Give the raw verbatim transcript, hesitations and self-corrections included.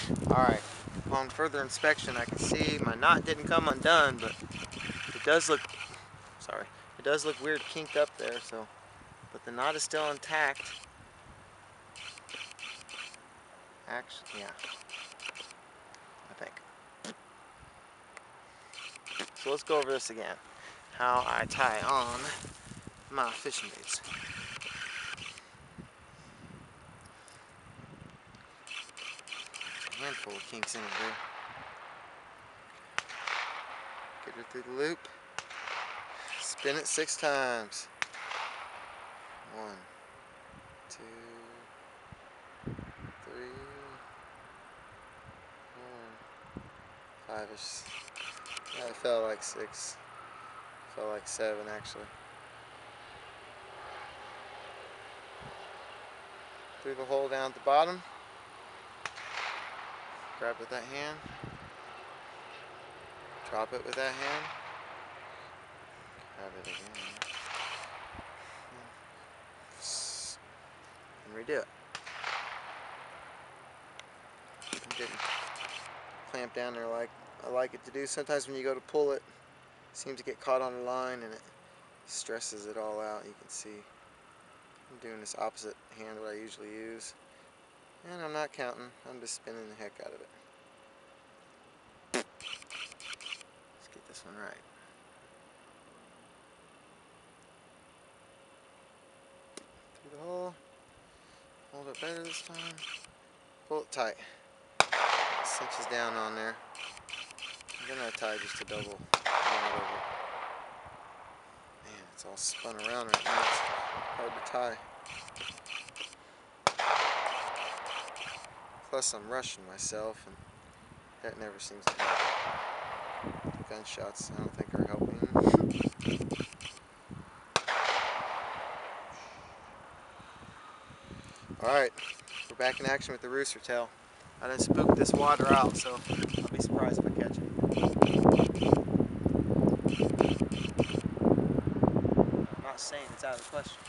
Alright, upon further inspection I can see my knot didn't come undone, but it does look, sorry, it does look weird kinked up there, so, but the knot is still intact. Actually, yeah, I think. So let's go over this again, how I tie on my fishing baits. A handful of kinks in it there. Get her through the loop. Spin it six times. One, two, three, four, five-ish. Yeah, it felt like six. Felt like seven actually. Through the hole down at the bottom. Grab with that hand. Drop it with that hand. Grab it again. And redo it. I'm getting clamped down there like I like it to do. Sometimes when you go to pull it, it seems to get caught on the line and it stresses it all out. You can see I'm doing this opposite hand what I usually use. And I'm not counting, I'm just spinning the heck out of it. Let's get this one right. Through the hole. Hold it better this time. Pull it tight. It cinches down on there. Then I tie just a double knot over it. Man, it's all spun around right now. It's hard to tie. Plus I'm rushing myself and that never seems to help. Gunshots I don't think are helping. Alright, we're back in action with the rooster tail. I done spooked this water out, so I'll be surprised if I catch it. I'm not saying it's out of the question.